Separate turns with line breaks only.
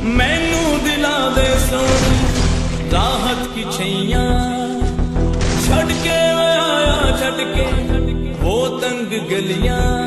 मैनू दिला दे सोनी राहत की छैया, छड़ के आया छड़ के वो तंग गलियां।